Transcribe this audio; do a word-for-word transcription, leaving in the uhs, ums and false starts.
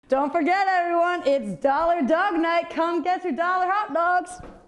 Don't forget, everyone, it's Dollar Dog Night. Come get your dollar hot dogs.